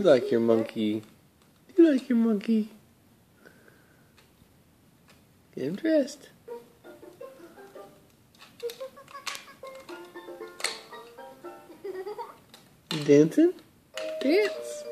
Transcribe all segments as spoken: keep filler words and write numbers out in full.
like your monkey. You like your monkey. Get him dressed. You dancing? Dance.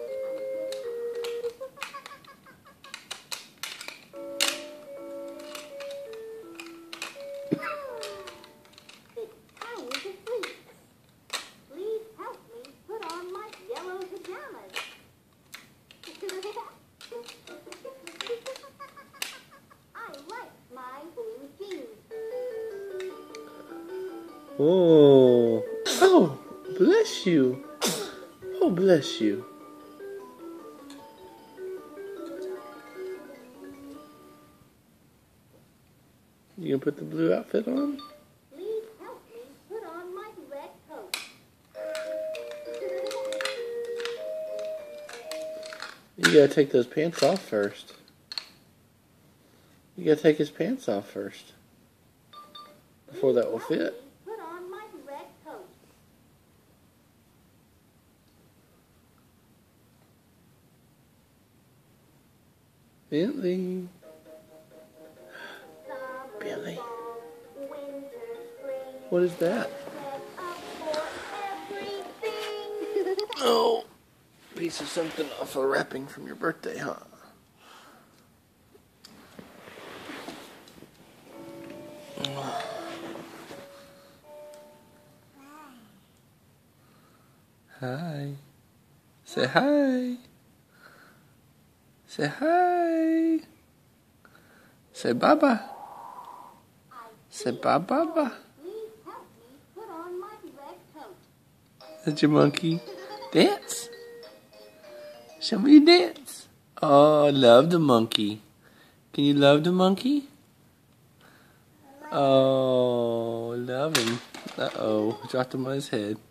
Oh, oh, bless you. Oh, bless you. You gonna put the blue outfit on? Please help me put on my red coat. You gotta take those pants off first. You gotta take his pants off first. Before that will fit. Put on my red coat. Bentley. Bentley. What is that? Oh, piece of something off a wrapping from your birthday, huh? Hi. Say hi. Say hi. Say baba. Say ba baba. Please help me put on my red coat. That's your monkey. Dance. Show me your dance. Oh, I love the monkey. Can you love the monkey? Oh, love him. Uh-oh, dropped him on his head.